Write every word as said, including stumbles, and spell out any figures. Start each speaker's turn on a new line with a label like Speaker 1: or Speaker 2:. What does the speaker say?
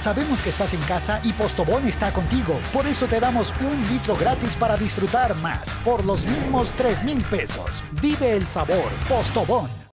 Speaker 1: sabemos que estás en casa y Postobón está contigo. Por eso te damos un litro gratis para disfrutar más por los mismos tres mil pesos. Vive el sabor Postobón.